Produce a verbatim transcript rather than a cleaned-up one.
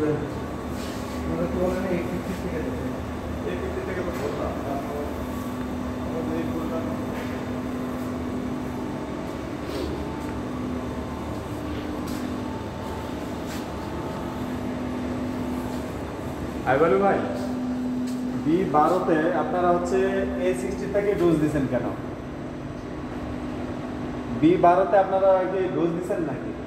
মানে তো বলেন এই ফিফটি থেকে দেবে এই ফিফটি থেকে তো বললাম আমাদের এই বললাম আইবালু ভাই বি বারোতে আপনারা হচ্ছে এ সিক্সটি থেকে ডোজ দিচ্ছেন কেন? বি বারোতে আপনারা কি ডোজ দিচ্ছেন নাকি?